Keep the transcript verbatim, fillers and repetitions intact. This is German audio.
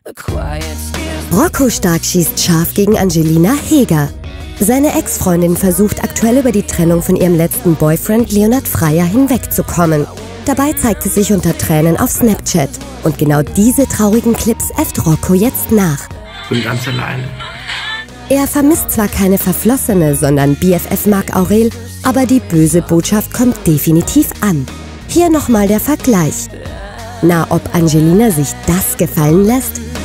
Rocco Stark schießt scharf gegen Angelina Heger. Seine Ex-Freundin versucht aktuell über die Trennung von ihrem letzten Boyfriend Leonhard Freier hinwegzukommen. Dabei zeigt sie sich unter Tränen auf Snapchat. Und genau diese traurigen Clips äfft Rocco jetzt nach. Ich bin ganz allein. Er vermisst zwar keine Verflossene, sondern B F F Marc Aurel, aber die böse Botschaft kommt definitiv an. Hier nochmal der Vergleich. Na, ob Angelina sich das gefallen lässt?